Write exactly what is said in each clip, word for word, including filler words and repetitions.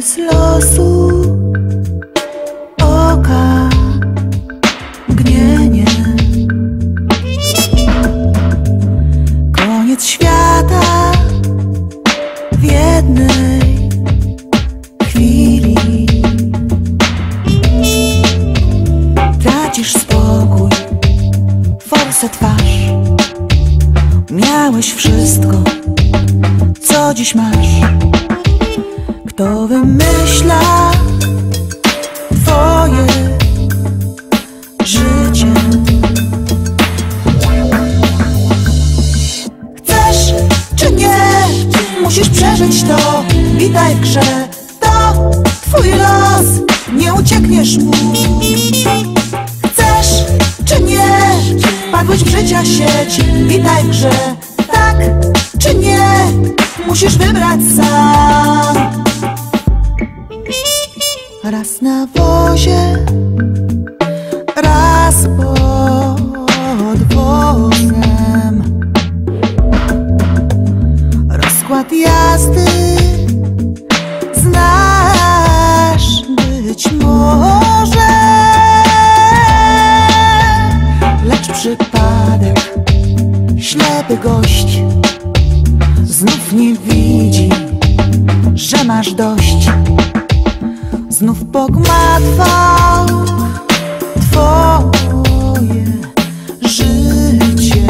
Zarys losu, oka, mgnienie. Koniec świata w jednej chwili. Tracisz spokój, forsę twarz. Miałeś wszystko, co dziś masz. Kto wymyśla twoje życie? Chcesz czy nie, musisz przeżyć to. Witaj w grze, to twój los, nie uciekniesz mu. Chcesz czy nie, padłeś w życia sieć. Witaj w grze, tak czy nie, musisz wybrać sam. Raz na wozie, raz pod wozem. Rozkład jazdy znasz być może, lecz przypadek, ślepy gość znów nie widzi, że masz dość. Znów pogmatwał twoje życie.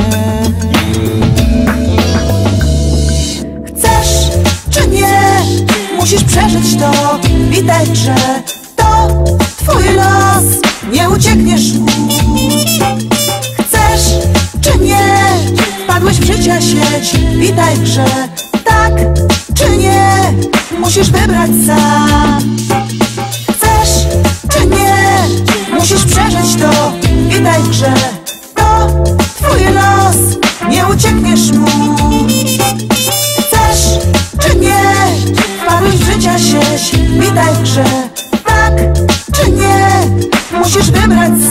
Chcesz czy nie, musisz przeżyć to. Witaj w grze, to twój los, nie uciekniesz mu. Chcesz czy nie, wpadłeś w życia sieć. Witaj w grze, tak czy nie, musisz wybrać sam. Chcesz czy nie, musisz przeżyć to. Witaj w grze, to twój los, nie uciekniesz mu. Chcesz czy nie, wpadłeś w życia sieć. Witaj w grze, tak czy nie, musisz wybrać sam.